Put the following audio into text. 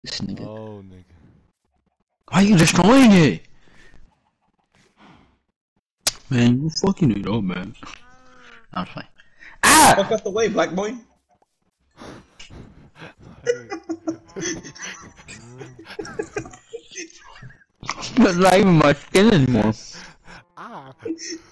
This nigga. Oh, nigga. Why are you destroying it? Man, you fucking it up, man. I'm fine. Ah! Fuck us away, black boy. It's not even my skin anymore. Ah.